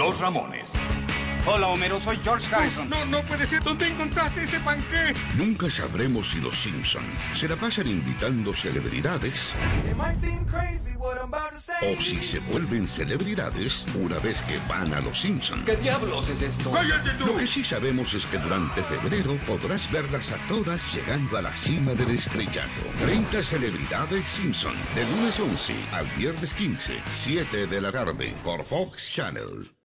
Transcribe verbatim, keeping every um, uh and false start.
Los Ramones. Hola, Homero, soy George Harrison. No, no, no puede ser. ¿Dónde encontraste ese panqué? Nunca sabremos si los Simpson se la pasan invitando celebridades o si se vuelven celebridades una vez que van a los Simpson. ¿Qué diablos es esto? ¡Cállate tú! Lo que sí sabemos es que durante febrero podrás verlas a todas llegando a la cima del estrellato. treinta celebridades Simpson, de lunes once al viernes quince, siete de la tarde, por Fox Channel.